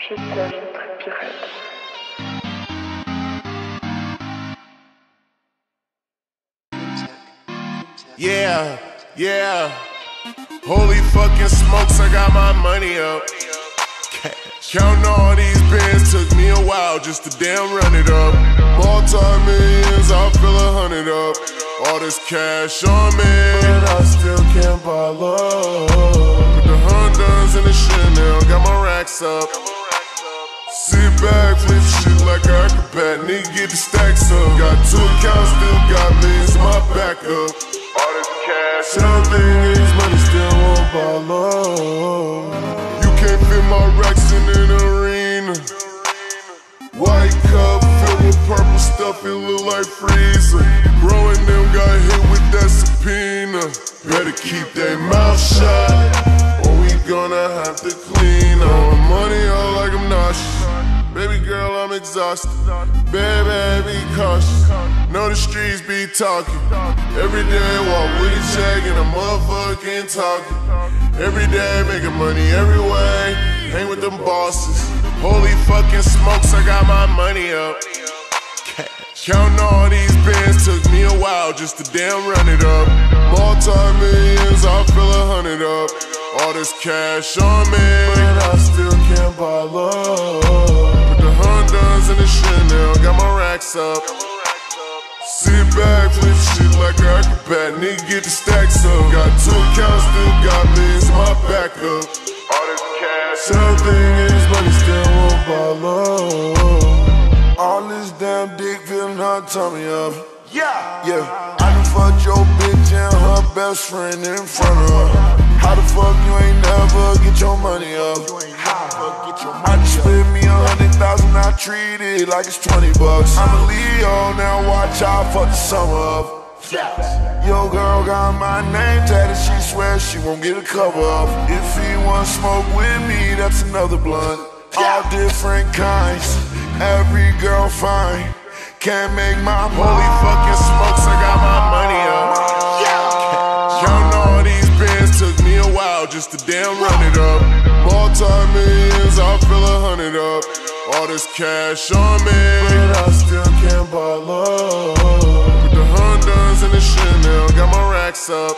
Future Trackpirate. Yeah, yeah. Holy fucking smokes, I got my money up. Counting all these bands took me a while just to damn run it up. Multi-millions, I feel 100 up. All this cash on me, but I still can't buy love. Put the Hondas in the Chanel, got my racks up. Sit back, flip shit like an acrobat, nigga get the stacks up. Got 2 accounts, still got millions in my backup. All this cash, everything is money, still won't buy love. You can't fit my racks in an arena. White cup filled with purple stuff, it look like freezer. Bro and them got hit with that subpoena. Better keep their mouth shut, or we gonna have to clean on money all like I'm nauseous. Baby girl, I'm exhausted. Baby, be cautious. Know the streets be talking. Every day walk with a check and a motherfucking talking. Every day making money every way. Hang with them bosses. Holy fucking smokes, I got my money up. Counting all these bands took me a while just to damn run it up. Multi-millions, I feel 100 up. All this cash on me, but I still can't buy love. Hondas in the Chanel, got my racks up. Sit back, flip shit like an acrobat, nigga get the stacks up. Got 2 accounts, still got millions in my backup. All this cash, everything is money, still won't buy love. All this damn dick feeling her tummy up. Yeah, I done fucked your bitch and her best friend in front of her. How the fuck you ain't never get your money up? I just split me 100,000, I treat it like it's 20 bucks. I'm a Leo, now watch out for the summer up. Yo girl got my name tatted, she swears she won't get a cover up. If he want smoke with me, that's another blunt. All different kinds, every girl fine. Can't make my holy fucking smokes, I got my money up. Counting all these bands took me a while just to damn run it up. Multi-millions, I feel 100 up. All this cash on me, but I still can't buy love. Put the Hondas in the Chanel, got my racks up.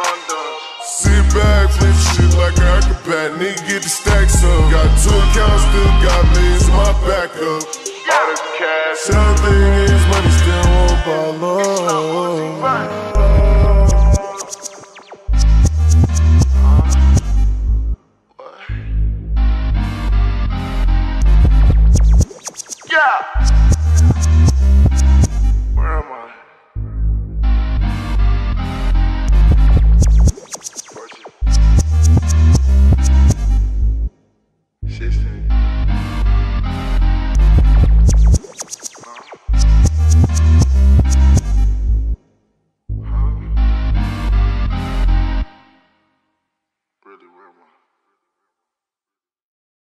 Sit back, flip shit like an acrobat, nigga get the stacks up. Got 2 accounts, still got millions in my backup. All this cash, everything is money, still won't buy love. Yeah.